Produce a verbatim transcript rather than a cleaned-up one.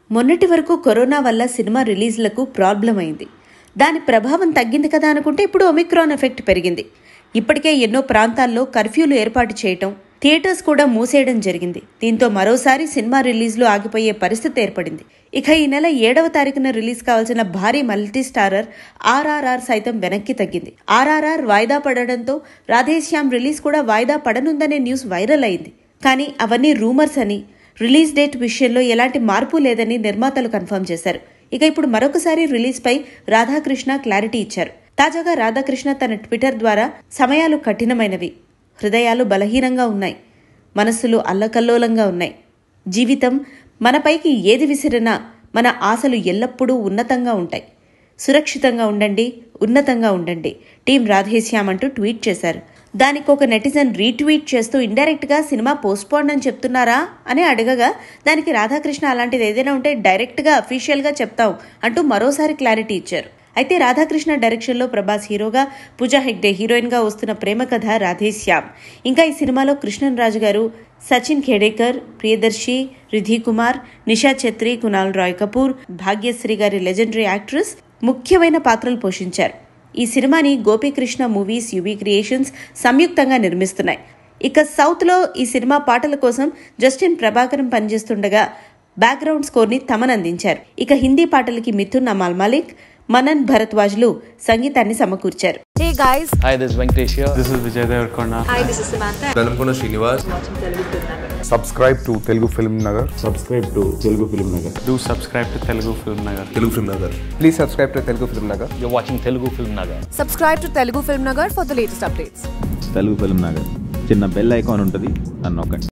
మొన్నటి వరకు కరోనా వల్ల సినిమా రిలీజ్లకు ప్రాబ్లం అయింది. దాని ప్రభావం తగ్గింది కదా అనుకుంటే ఇప్పుడు ఒమిక్రాన్ ఎఫెక్ట్ పెరిగింది. ఇప్పటికే ఎన్నో ప్రాంతాల్లో కర్ఫ్యూలు ఏర్పాటు చేయటం, థియేటర్స్ కూడా మూసేయడం జరిగింది. దీంతో మరోసారి సినిమా రిలీజ్లు ఆగిపోయే పరిస్థితి ఏర్పడింది. ఇక ఈ నెల ఏడవ తారీఖున రిలీజ్ కావాల్సిన భారీ మల్టీ స్టారర్ ఆర్ఆర్ఆర్ సైతం వెనక్కి తగ్గింది. ఆర్ఆర్ఆర్ వాయిదా పడడంతో రాధే శ్యామ్ రిలీజ్ కూడా వాయిదా పడనుందనే న్యూస్ వైరల్ అయింది. కానీ అవన్నీ రూమర్స్ అని, రిలీజ్ డేట్ విషయంలో ఎలాంటి మార్పు లేదని నిర్మాతలు కన్ఫర్మ్ చేశారు. ఇక ఇప్పుడు మరొకసారి రిలీజ్ పై రాధాకృష్ణ క్లారిటీ ఇచ్చారు. తాజాగా రాధాకృష్ణ తన ట్విట్టర్ ద్వారా సమయాలు కఠినమైనవి, హృదయాలు బలహీనంగా ఉన్నాయి, మనస్సులు అల్లకల్లోలంగా ఉన్నాయి. జీవితం మనపైకి ఏది విసిరినా మన ఆశలు ఎల్లప్పుడూ ఉన్నతంగా ఉంటాయి. సురక్షితంగా ఉండండి, ఉన్నతంగా ఉండండి, టీం రాధే శ్యామ్ అంటూ ట్వీట్ చేశారు. దానికి ఒక నెటిజన్ రీట్వీట్ చేస్తూ ఇండైరెక్ట్ గా సినిమా పోస్ట్పోన్ అని చెప్తున్నారా అని అడగగా, దానికి రాధాకృష్ణ అలాంటిది ఏదైనా ఉంటే డైరెక్ట్ గా అఫీషియల్ గా చెప్తాం అంటూ మరోసారి క్లారిటీ ఇచ్చారు. అయితే రాధాకృష్ణ డైరెక్షన్ లో ప్రభాస్ హీరోగా, పూజా హెగ్డే హీరోయిన్ గా వస్తున్న ప్రేమ కథ రాధే శ్యామ్. ఇంకా ఈ సినిమాలో కృష్ణన్ రాజు గారు, సచిన్, ఖేడేకర్, ప్రియదర్శి, రిధి కుమార్, నిషా చెత్రి, కునాల్ రాయ్ కపూర్, భాగ్యశ్రీ గారి లెజెండరీ యాక్ట్రెస్ ముఖ్యమైన పాత్రలు పోషించారు. ఈ సినిమాని గోపికృష్ణ మూవీస్, యువి క్రియేషన్స్ సంయుక్తంగా నిర్మిస్తున్నాయి. ఇక సౌత్ లో ఈ సినిమా పాటల కోసం జస్టిన్ ప్రభాకరన్ పనిచేస్తుండగా బ్యాక్గ్రౌండ్ స్కోర్ ని తమన్ అందించారు. ఇక హిందీ పాటలకి మిథున్ అమాల్ మాలిక్, మనన్ భరద్వాజ్లు సంగీతాన్ని సమకూర్చారు. Hey guys, hi, this is Venkatesh here. This is Vijay Devarkonda. Hi, this is Samantha. Velamkona Srinivas. Watching Telugu FilmNagar. Subscribe to Telugu FilmNagar. Subscribe to Telugu FilmNagar. Do subscribe to Telugu FilmNagar. Telugu FilmNagar. Please subscribe to Telugu FilmNagar. You're watching Telugu FilmNagar. Subscribe to Telugu FilmNagar for the latest updates. Telugu FilmNagar. చిన్న bell icon ఉంటుంది, అన్నొక్కండి.